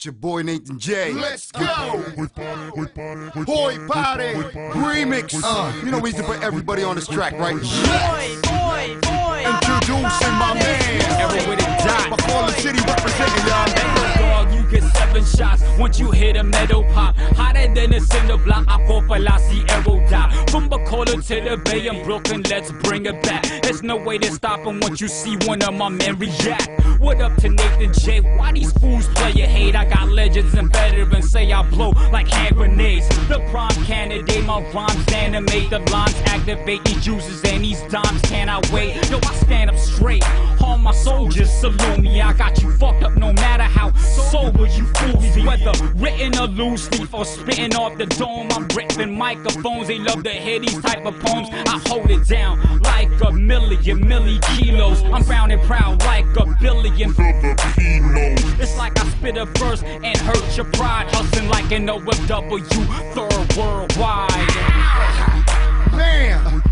with your boy Nathan J. Let's go! Boy Party Remix. You know we used to put everybody on this track, right? Introducing my man. Ever with a dot. My Fallen City representing y'all. Dog, you get 7 shots once you hit a metal pop. Hotter than a cinder block. Ako pala si Aerodot. From Bacola to the Bay and Brooklyn, let's bring it back. There's no way to stop him once you see one of my men react. What up to Nathan J? Why these fools play your hate? I got legends and veterans say I blow like hand grenades. The prime candidate, my rhymes animate. The lines activate these juices and these dimes cannot wait. Yo, I stand up straight. All my soldiers salute me. I got you fucked up no matter how sober you fools be. Whether written or loose leaf or spitting off the dome, I'm ripping microphones. They love to hear these type of poems. I hold it down like a million kilos. I'm brown and proud like a billion Filipinos. It's like I spit a verse and hurt your pride. Hustling like an OFW, third worldwide. Bam!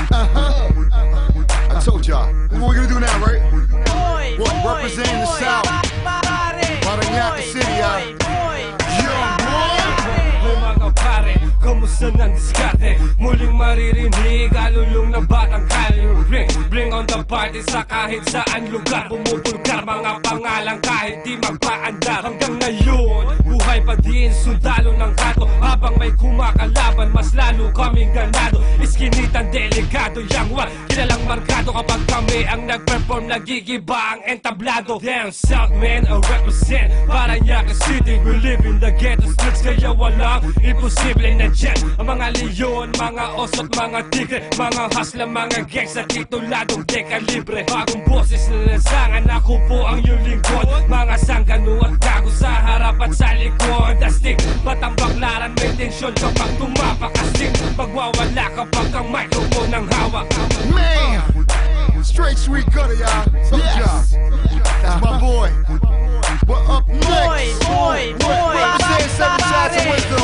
I told y'all. This is what we're gonna do now, right? Representing the South. Parañaque City, y'all. Young boy! Mga pare, kamusta ng diskarte? Muling maririnig, alulong na batang kaliring. Bring on the party sa kahit saan lugar. Bumubulgar mga pangalang kahit di magpaandar. Hanggang ngayon, buhay pa din sundalo ng kato. Habang may kumakalaban, mas lalo kaming ganado. Iskinitan delikado, yang war kilalang markado. Kapag kami ang nag-perform, nagigiba ang entablado. Damn South man, I represent Parañaque City. We live in the ghetto streets, kaya walang imposible na dyan. Ang mga leon, mga osot, mga tigre, mga hustler, mga gangs sa tituladong dekalibre. Bagong boses na nasangan, ako po ang iyong lingkod. Mga sanggano at gago sa harap at sa likod. Astig, batambaklaran, may tensyon kapag tumapakasing. Pagwawala kapag ang microphone ang hawak. Man! Straight sweet gutter, y'all. Told y'all. That's my boy. But up next, representing 7 shots of wisdom.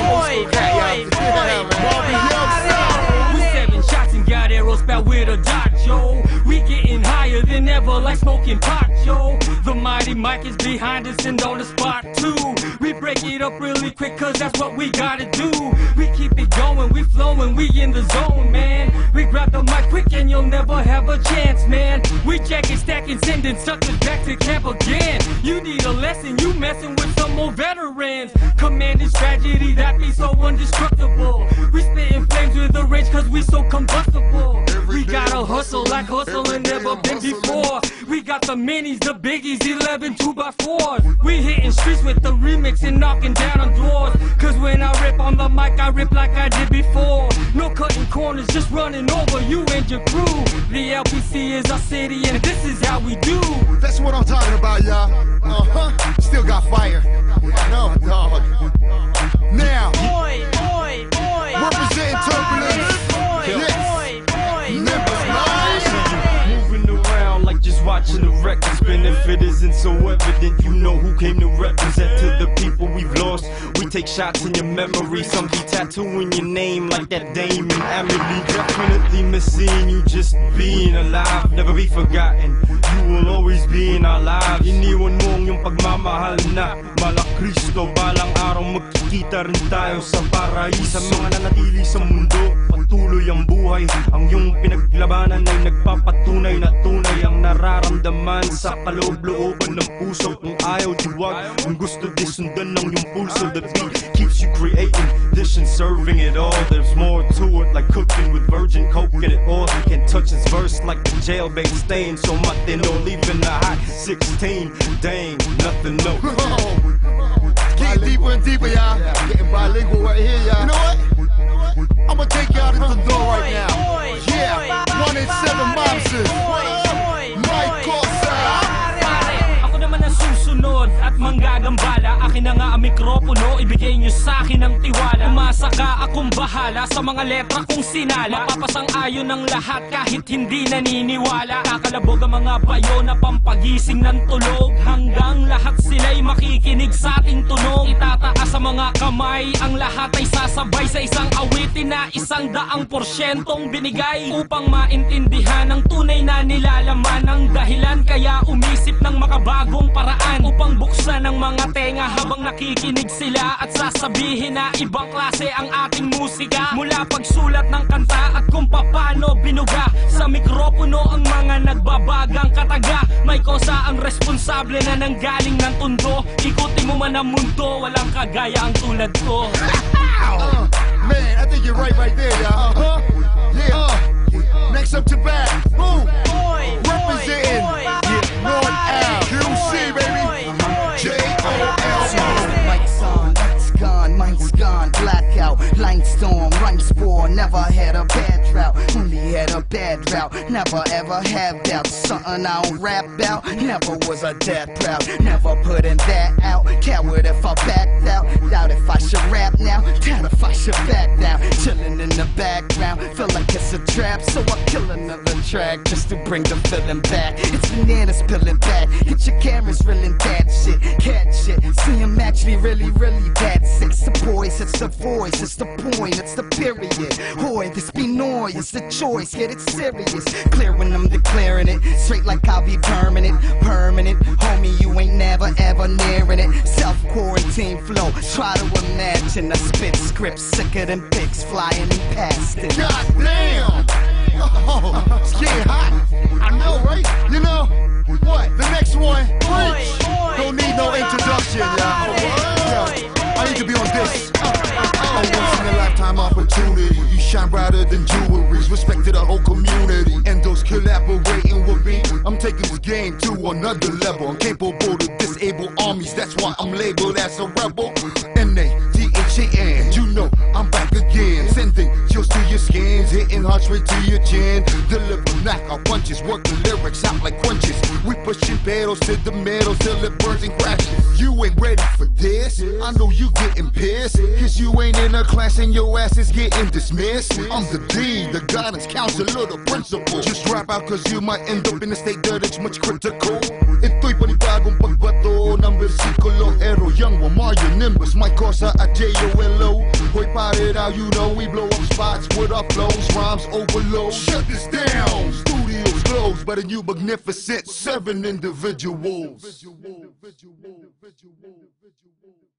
Marvin Young. We 7 shots and got arrows spat with a dot, yo. We getting higher than ever like smoking pot, yo. The mighty mic is behind us and on the spot too. We break it up really quick cause that's what we gotta do. We keep it going, we flowing, we in the zone, man. We grab the mic quick and you'll never have a chance, man. We jacking, stacking, sending suckers back to camp again. You need a lesson, you messing with some more veterans. Commanding tragedy that be so indestructible. We spitting flames with the rage cause we so combustible. We gotta hustle like hustling never been before. We got the minis, the biggies, 11 2x4s. We hitting streets with the remix and knocking down on doors. Cause when I rip on the mic, I rip like I did before. No cutting corners, just running over you and your crew. The LPC is our city and this is how we do. That's what I'm talking about, y'all. Still got fire. No, dog. Now, representing Turbulence. Moving around like just watching the record spin. If it isn't so evident, you know who came to represent. To the people we've lost, we take shots in your memory. Some be tattooing your name like that Dame and Amelie. Definitely missing you just being alive. Never be forgotten, you will always be in our lives. Iniwan mo ang iyong pagmamahal na Malak Kristo. Balang araw magkikita rin tayo sa paraíso. Mga nanatili sa mundo, patuloy ang buhay. Ang iyong pinaglabanan ay nagpapatunay na tunay ang nararamdaman sa kaloob-looban ng puso. Kung ayaw diwag, kung gusto di sundan ng iyong pulso. The beat keeps you creating, dishing, serving it all. There's more to it, like cooking with virgin coke in it all. Can't touch his verse like the jailbait stain. So matino, leaving the hot 16. Dang, nothing no. Getting deeper and deeper, y'all. Getting bilingual right here, y'all. You know what? I'm gonna take y'all to the door right now. Yeah, 1 and 7 Mobsters. Mike Cosa. Ako naman ang susunod at manggagambala. Akin na nga ang mikropono, ibigay niyo sa akin ang tiwala. Umasa ka, akong bahala sa mga letra kong sinala. Mapapasang-ayon ng lahat kahit hindi naniniwala. Kakalabog ang mga bayo na pampagising ng tulog. Hanggang lahat sila'y makikinig sa ating tunog. Itataas ang mga kamay, ang lahat ay sasabay sa isang awitin na 100% binigay upang maintindihan ang tunay na nilalaman ng dahilan. Kaya umisip ng makabagong paraan upang buksan ang mga tenga habang nakikinig sila at sasabihin na ibang klase ang ating musika. Mula pagsulat ng kanta at kung paano binuga sa mikropono ang mga nagbabagang kataga. May kosa ang responsable na nanggaling ng tundo. Ikutin mo man ang mundo, walang kagaya ang tulad ko. Man, I think you're right there, y'all. Yeah. Next up to bat. Boom. Representing North Ave. QC, baby. J-O-L-O. Mike's on, lights gone, mind's gone, blackout, line storm, rhyme spore, never had a bad drought, only had a bad route, never ever have doubt, something I don't rap about, never was a death proud, never putting that out, coward if I backed out, doubt if I should rap now, doubt if I should back down, chilling in the background, feel like it's a trap, so I kill another track, just to bring the feeling back, it's bananas peeling back, get your cameras reeling that shit, cat shit, see him actually really that sick, it's the boys, it's the voice, it's the point, it's the period, hoy, this be noise, it's the choice, get it serious, clear when I'm declaring it, straight like I'll be permanent, homie, you ain't never ever nearing it, self-quarantine flow, try to imagine a spit script sicker than pigs flying and past it. God damn! Oh, it's getting hot. I know, right? You know, what? The next one, Preach. Don't need no introduction, y'all. I need to be on this. A once-in-a-lifetime opportunity. You shine brighter than jewelries. Respect to the whole community. And those collaborating with me, I'm taking this game to another level. I'm capable to disable armies. That's why I'm labeled as a rebel. N-A-T-H-A-N. You know I'm back again. Sending chills to your skins, hitting hard straight to your chin. Deliver knockout punches, work the lyrics out like crunches. We pushing pedals to the middle till it burns and crashes. You ain't ready for this. I know you getting pissed, cause you ain't in a class and your ass is getting dismissed. I'm the dean, the guidance counselor, the principal. Just drop out cause you might end up in a state that it's much critical. Ito'y panibagong pagbato ng versikulo. Ero young, Mario Nimbus, my cosa at J-O-L-O. Hoy pare now, you know we blow up spots with our flows, rhymes overload. Shut this down, studios closed by the new magnificent 7 individuals.